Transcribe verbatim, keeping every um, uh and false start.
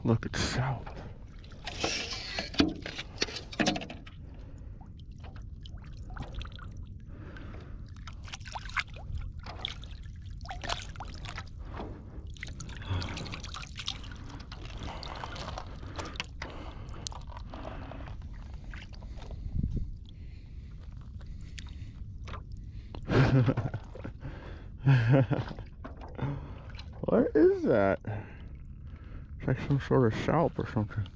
Look at salp. What is that? It's like some sort of salp or something.